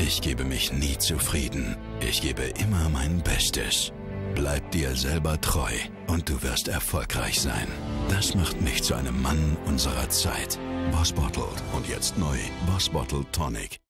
Ich gebe mich nie zufrieden. Ich gebe immer mein Bestes. Bleib dir selber treu und du wirst erfolgreich sein. Das macht mich zu einem Mann unserer Zeit. Boss Bottled und jetzt neu Boss Bottled Tonic.